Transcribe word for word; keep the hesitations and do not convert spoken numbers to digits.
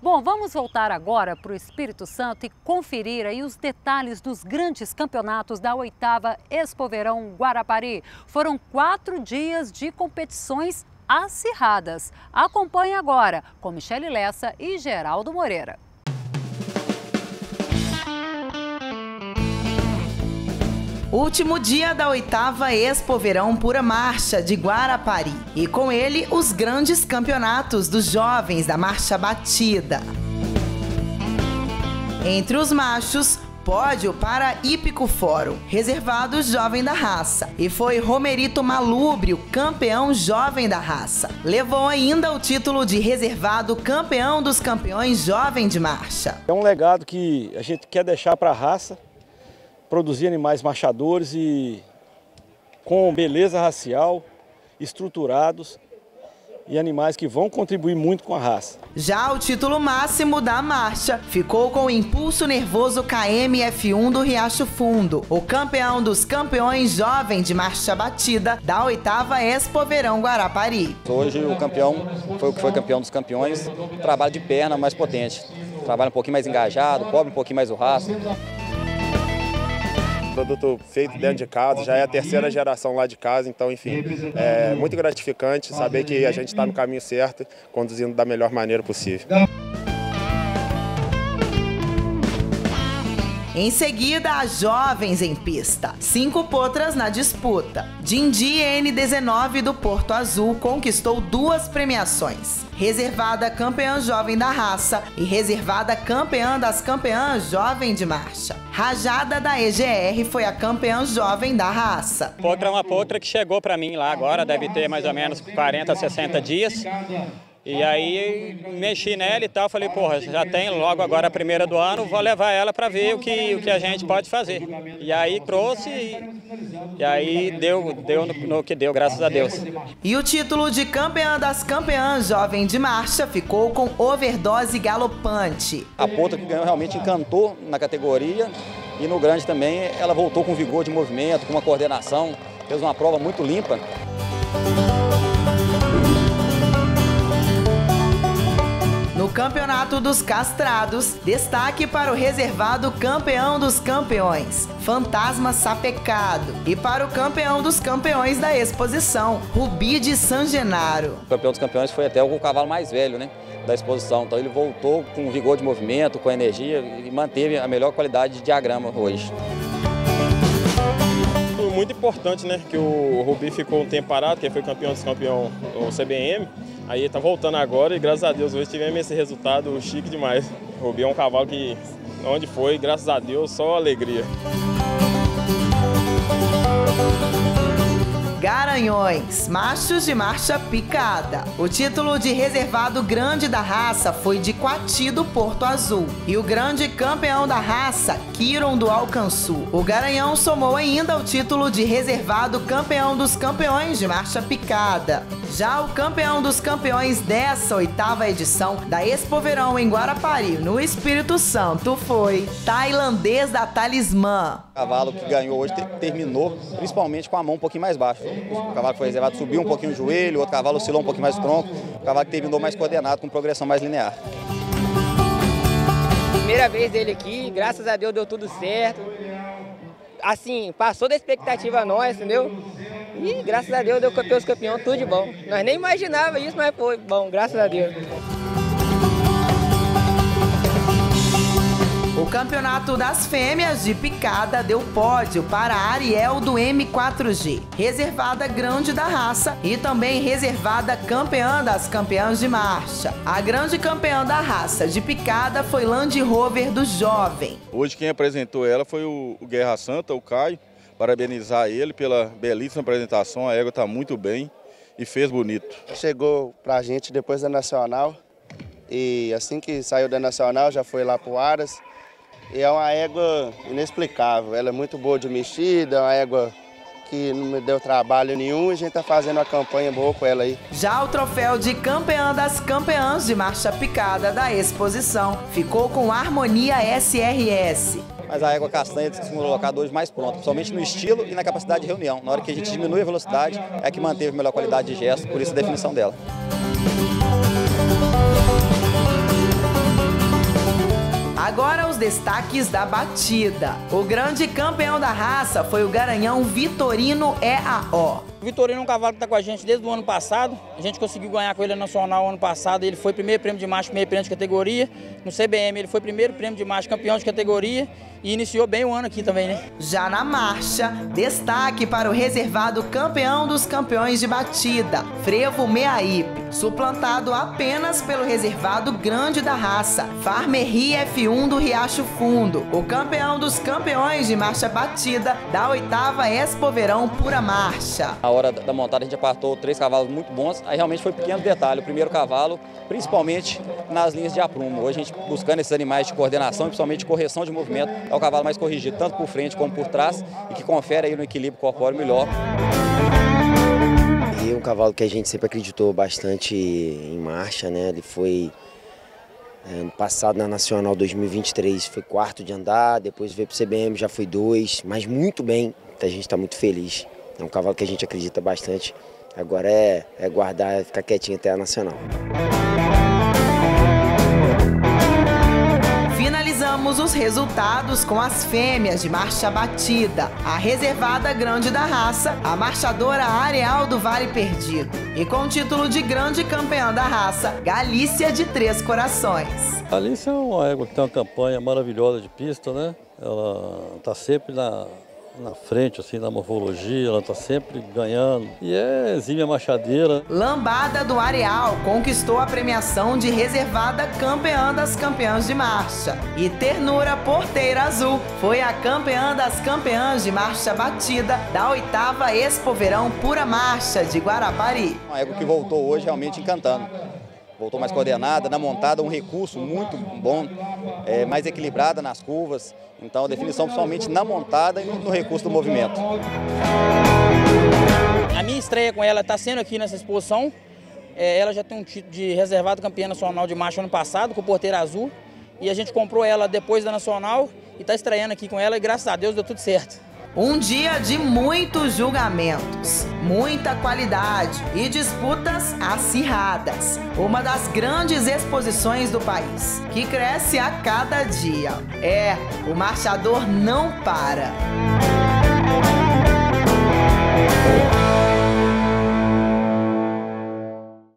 Bom, vamos voltar agora para o Espírito Santo e conferir aí os detalhes dos grandes campeonatos da oitava Expoverão Guarapari. Foram quatro dias de competições acirradas. Acompanhe agora com Michele Lessa e Geraldo Moreira. Último dia da oitava Expoverão Pura Marcha de Guarapari. E com ele, os grandes campeonatos dos jovens da marcha batida. Entre os machos, pódio para Hípico Fórum, reservado jovem da raça. E foi Romerito Malúbrio, campeão jovem da raça. Levou ainda o título de reservado campeão dos campeões jovem de marcha. É um legado que a gente quer deixar para a raça, produzir animais marchadores e com beleza racial, estruturados e animais que vão contribuir muito com a raça. Já o título máximo da marcha ficou com o Impulso Nervoso K M F um do Riacho Fundo, o campeão dos campeões jovem de marcha batida da oitava Expoverão Guarapari. Hoje o campeão foi o que foi campeão dos campeões, trabalho de perna mais potente, trabalho um pouquinho mais engajado, cobre um pouquinho mais o rastro. Produto feito dentro de casa, já é a terceira geração lá de casa, então, enfim, é muito gratificante saber que a gente está no caminho certo, conduzindo da melhor maneira possível. Em seguida, as jovens em pista. Cinco potras na disputa. Dindi N dezenove do Porto Azul conquistou duas premiações. Reservada campeã jovem da raça e reservada campeã das campeãs jovem de marcha. Rajada da E G R foi a campeã jovem da raça. Potra é uma potra que chegou para mim lá agora, deve ter mais ou menos quarenta, sessenta dias. E aí mexi nela e tal, falei, porra, já tem logo agora a primeira do ano, vou levar ela para ver o que, o que a gente pode fazer. E aí trouxe e, e aí deu, deu no, no que deu, graças a Deus. E o título de campeã das campeãs jovem de marcha ficou com Overdose Galopante. A potra que ganhou realmente encantou na categoria e no grande também ela voltou com vigor de movimento, com uma coordenação, fez uma prova muito limpa. No Campeonato dos Castrados, destaque para o reservado campeão dos campeões, Fantasma Sapecado, e para o campeão dos campeões da exposição, Rubi de San Genaro. O campeão dos campeões foi até o cavalo mais velho, né, da exposição, então ele voltou com vigor de movimento, com energia e manteve a melhor qualidade de diagrama hoje. Muito importante, né, que o Rubi ficou um tempo parado, que foi campeão dos campeões, o C B M. Aí ele tá voltando agora e graças a Deus hoje tivemos esse resultado chique demais. O Rubi é um cavalo que, onde foi, graças a Deus, só alegria. Garanhões, machos de marcha picada. O título de reservado grande da raça foi de Quati do Porto Azul. E o grande campeão da raça, Quiron do Alcançu. O Garanhão somou ainda o título de reservado campeão dos campeões de marcha picada. Já o campeão dos campeões dessa oitava edição da Expoverão em Guarapari, no Espírito Santo, foi Tailandês da Talismã. O cavalo que ganhou hoje terminou principalmente com a mão um pouquinho mais baixa. O cavalo que foi reservado subiu um pouquinho o joelho, o outro cavalo oscilou um pouquinho mais o tronco. O cavalo que terminou mais coordenado, com progressão mais linear. Primeira vez dele aqui, graças a Deus deu tudo certo. Assim, passou da expectativa nossa, entendeu? E graças a Deus deu campeão dos campeões, tudo de bom. Nós nem imaginava isso, mas foi bom, graças a Deus. O campeonato das fêmeas de picada deu pódio para a Ariel do M quatro G, reservada grande da raça e também reservada campeã das campeãs de marcha. A grande campeã da raça de picada foi Land Rover do Jovem. Hoje quem apresentou ela foi o Guerra Santa, o Caio. Parabenizar ele pela belíssima apresentação, a égua está muito bem e fez bonito. Chegou pra gente depois da Nacional e assim que saiu da Nacional já foi lá pro Aras. E é uma égua inexplicável, ela é muito boa de mexida, é uma égua que não me deu trabalho nenhum e a gente tá fazendo uma campanha boa com ela aí. Já o troféu de campeã das campeãs de marcha picada da exposição ficou com Harmonia S R S. Mas a égua castanha tem sido colocada hoje mais pronta, principalmente no estilo e na capacidade de reunião. Na hora que a gente diminui a velocidade, é a que manteve a melhor qualidade de gesto, por isso a definição dela. agora os destaques da batida. O grande campeão da raça foi o garanhão Vitorino E A O. O Vitorino é um cavalo que está com a gente desde o ano passado. A gente conseguiu ganhar com ele nacional ano passado. Ele foi primeiro prêmio de macho, primeiro prêmio de categoria. No C B M ele foi primeiro prêmio de macho, campeão de categoria. E iniciou bem o ano aqui também, né? Já na marcha, destaque para o reservado campeão dos campeões de batida, Frevo Meaípe, suplantado apenas pelo reservado grande da raça, Farmerri F um do Riacho Fundo, o campeão dos campeões de marcha batida da oitava Expo Verão Pura Marcha. Na hora da montada a gente apartou três cavalos muito bons, aí realmente foi pequeno detalhe. O primeiro cavalo, principalmente nas linhas de aprumo. Hoje a gente buscando esses animais de coordenação e principalmente de correção de movimento, é o cavalo mais corrigido, tanto por frente como por trás, e que confere aí no equilíbrio corpóreo melhor. E é um cavalo que a gente sempre acreditou bastante em marcha, né? Ele foi ano passado na Nacional dois mil e vinte e três, foi quarto de andar, depois veio para o C B M, já foi dois, mas muito bem, a gente está muito feliz. É um cavalo que a gente acredita bastante, agora é, é guardar e ficar quietinho até a Nacional. Finalizamos os resultados com as fêmeas de marcha batida, a reservada grande da raça, a marchadora Areal do Vale Perdido. E com o título de grande campeã da raça, Galícia de Três Corações. A Galícia é uma égua que tem uma campanha maravilhosa de pista, né? Ela está sempre na... na frente, assim, na morfologia, ela está sempre ganhando. E é exímia machadeira. Lambada do Areal conquistou a premiação de reservada campeã das campeãs de marcha. E Ternura Porteira Azul foi a campeã das campeãs de marcha batida da oitava Expo Verão Pura Marcha de Guarapari. Uma égua que voltou hoje realmente encantando. Voltou mais coordenada, na montada um recurso muito bom, é, mais equilibrada nas curvas. Então a definição principalmente na montada e no, no recurso do movimento. A minha estreia com ela está sendo aqui nessa exposição. É, ela já tem um título de reservado campeã nacional de marcha ano passado com o Porteira Azul. E a gente comprou ela depois da Nacional e está estreando aqui com ela e graças a Deus deu tudo certo. Um dia de muitos julgamentos, muita qualidade e disputas acirradas. Uma das grandes exposições do país, que cresce a cada dia. É, o marchador não para.